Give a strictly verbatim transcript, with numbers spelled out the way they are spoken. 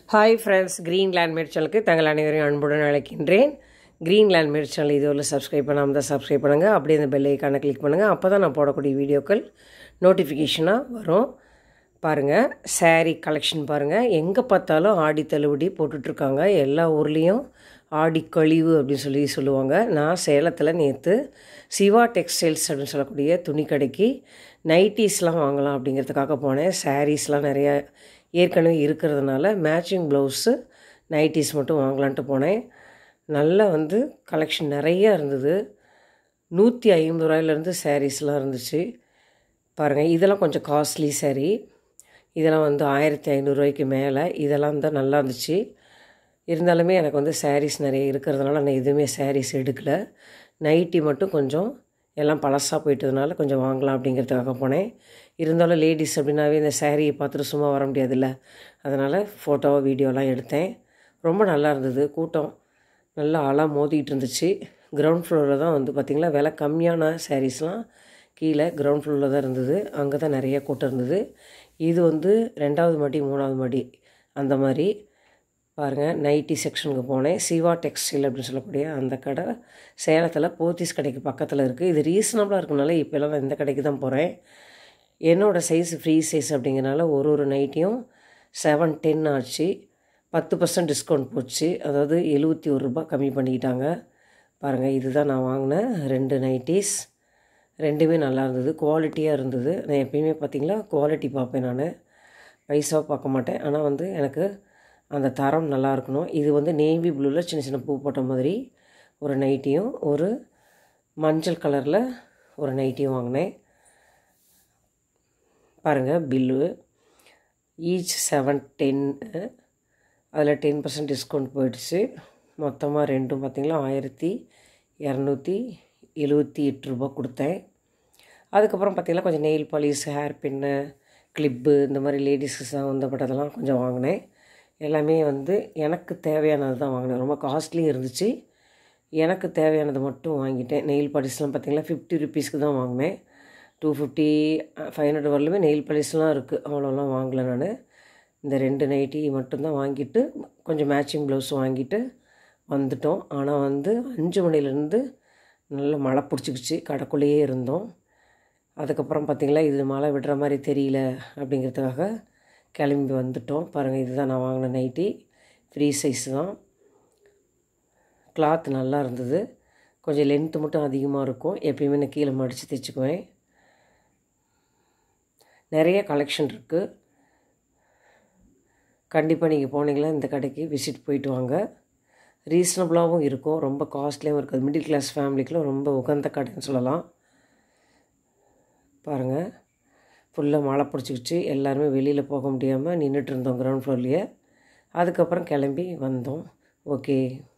Hi friends, green லேண்ட்மேட் சேனலுக்கு தங்கள் அனைவரையும் அன்புடன் அழைக்கின்றேன். க்ரீன் லேண்ட்மேட் சேனல் இதுவரை சப்ஸ்கிரைப் பண்ணாமல் தான் சப்ஸ்கிரைப் பண்ணுங்கள். அப்படியே இந்த பெல் ஐக்கானை கிளிக் பண்ணுங்கள். அப்போ தான் நான் போடக்கூடிய வீடியோக்கள் நோட்டிஃபிகேஷனாக வரும். பாருங்கள், சாரீ கலெக்ஷன் பாருங்கள். எங்கே பார்த்தாலும் ஆடி தள்ளுபடி போட்டுட்ருக்காங்க. எல்லா ஊர்லேயும் ஆடி கழிவு அப்படின்னு சொல்லி சொல்லுவாங்க. நான் சேலத்தில் நேற்று சிவா டெக்ஸ்டைல்ஸ் அப்படின்னு சொல்லக்கூடிய துணி கடைக்கு நைட்டிஸ்லாம் வாங்கலாம் அப்படிங்கிறதுக்காக போனேன். சாரீஸ்லாம் நிறையா ஏற்கனவே இருக்கிறதுனால மேட்சிங் ப்ளவுஸு நைட்டிஸ் மட்டும் வாங்கலான்ட்டு போனேன். நல்லா வந்து கலெக்ஷன் நிறையா இருந்தது. நூற்றி ஐம்பது ரூபாயிலேருந்து சாரீஸ்லாம் இருந்துச்சு. பாருங்கள், இதெல்லாம் கொஞ்சம் காஸ்ட்லி சாரீ. இதெல்லாம் வந்து ஆயிரத்தி ஐநூறுரூவாய்க்கு மேலே. இதெல்லாம் தான் நல்லா இருந்துச்சு. இருந்தாலுமே எனக்கு வந்து சாரீஸ் நிறைய இருக்கிறதுனால நான் எதுவுமே சாரீஸ் எடுக்கலை. நைட்டி மட்டும் கொஞ்சம் எல்லாம் பழசாக போயிட்டதுனால கொஞ்சம் வாங்கலாம் அப்படிங்கிறதுக்காக போனேன். இருந்தாலும் லேடிஸ் அப்படின்னாவே இந்த சாரியை பார்த்துட்டு சும்மா வர முடியாதுல்ல. அதனால் ஃபோட்டோ வீடியோலாம் எடுத்தேன். ரொம்ப நல்லா இருந்தது. கூட்டம் நல்லா ஆளாக மோதிக்கிட்டு இருந்துச்சு. கிரவுண்ட் ஃப்ளோரில் தான் வந்து பார்த்திங்களா விலை கம்மியான சாரீஸ்லாம் கீழே கிரவுண்ட் ஃப்ளோரில் தான் இருந்தது. அங்கே தான் நிறைய கூட்டம் இருந்தது. இது வந்து ரெண்டாவது மாடி மூணாவது மாடி அந்த மாதிரி. பாருங்கள், நைட்டி செக்ஷனுக்கு போனேன். சிவா டெக்ஸ்டைல் அப்படின்னு சொல்லக்கூடிய அந்த கடை சேலத்தில் போத்தீஸ் கடைக்கு பக்கத்தில் இருக்குது. இது ரீசனபிளாக இருக்கனால இப்போல்லாம் நான் இந்த கடைக்கு தான் போகிறேன். என்னோடய சைஸ் ஃப்ரீ சைஸ் அப்படிங்கிறனால ஒரு ஒரு நைட்டியும் செவன் டென் ஆச்சு. பத்து பர்சன்ட் டிஸ்கவுண்ட் போச்சு. அதாவது எழுபத்தி ஒரு ரூபா கம்மி பண்ணிக்கிட்டாங்க. பாருங்கள், இதுதான் நான் வாங்கின ரெண்டு நைட்டிஸ். ரெண்டுமே நல்லா இருந்தது, குவாலிட்டியாக இருந்தது. நான் எப்பயுமே பார்த்திங்களா குவாலிட்டி பார்ப்பேன். நான் பைசாவை பார்க்க மாட்டேன். ஆனால் வந்து எனக்கு அந்த தரம் நல்லா இருக்கணும். இது வந்து நேவி ப்ளூவில் சின்ன சின்ன பூ போட்ட மாதிரி ஒரு நைட்டியும் ஒரு மஞ்சள் கலரில் ஒரு நைட்டியும் வாங்கினேன். பாருங்கள், பில்லு ஈச் செவன் டென். அதில் டென் பர்சன்ட் டிஸ்கவுண்ட் போயிடுச்சு. மொத்தமாக ரெண்டும் பார்த்திங்களா ஆயிரத்தி இரநூத்தி எழுபத்தி எட்டு ரூபா கொடுத்தேன். அதுக்கப்புறம் பார்த்திங்கன்னா கொஞ்சம் nail polish, hair pin, clip, இந்த மாதிரி லேடிஸுக்கு சம்மந்தப்பட்டதெல்லாம் கொஞ்சம் வாங்கினேன். எல்லாமே வந்து எனக்கு தேவையானது தான் வாங்கினேன். ரொம்ப காஸ்ட்லியும் இருந்துச்சு. எனக்கு தேவையானது மட்டும் வாங்கிட்டேன். நெயில் பாலிஷ்லாம் பார்த்திங்கன்னா ஃபிஃப்டி ருபீஸ்க்கு தான் வாங்கினேன். டூ ஃபிஃப்டி ஃபைவ் ஹண்ட்ரட் வரலுமே நெயில் பாலிஷ்லாம் இருக்குது. அவ்வளோலாம் வாங்கலை நான். இந்த ரெண்டு நைட்டி மட்டும்தான் வாங்கிட்டு கொஞ்சம் மேட்சிங் ப்ளவுஸ் வாங்கிட்டு வந்துட்டோம். ஆனால் வந்து அஞ்சு மணிலேருந்து நல்லா மழை பிடிச்சிக்கிச்சு. கடைக்குள்ளேயே இருந்தோம். அதுக்கப்புறம் பார்த்திங்களா இது மழை விடுற மாதிரி தெரியல அப்படிங்கிறதுக்காக கிளம்பி வந்துட்டோம். பாருங்கள், இதுதான் நான் வாங்கின நைட்டி. ஃப்ரீ சைஸ் தான். கிளாத் நல்லா இருந்தது. கொஞ்சம் லென்த்து மட்டும் அதிகமாக இருக்கும். எப்பயுமே நான் கீழே மடித்து தைச்சிக்குவேன். நிறைய கலெக்ஷன் இருக்குது. கண்டிப்பாக நீங்கள் போனீங்களா இந்த கடைக்கு விசிட் போயிட்டு வாங்க. ரீசனபிளாகவும் இருக்கும், ரொம்ப காஸ்ட்லியாகவும் இருக்காது. மிடில் கிளாஸ் ஃபேமிலிக்கெலாம் ரொம்ப உகந்த கடைன்னு சொல்லலாம். பாருங்கள், ஃபுல்லாக மழை பிடிச்சிக்கிச்சு. எல்லாருமே வெளியில் போக முடியாமல் நின்றுட்டு இருந்தோம் கிரவுண்ட் ஃப்ளோர்லேயே. அதுக்கப்புறம் கிளம்பி வந்தோம். ஓகே.